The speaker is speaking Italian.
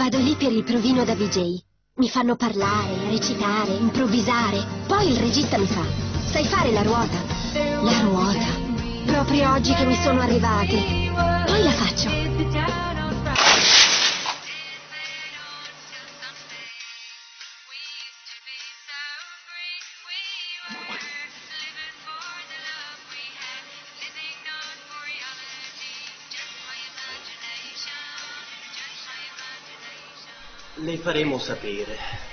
Vado lì per il provino da VJ. Mi fanno parlare, recitare, improvvisare. Poi il regista mi fa: sai fare la ruota? La ruota. Proprio oggi che mi sono arrivati. Poi la faccio. Le faremo sapere.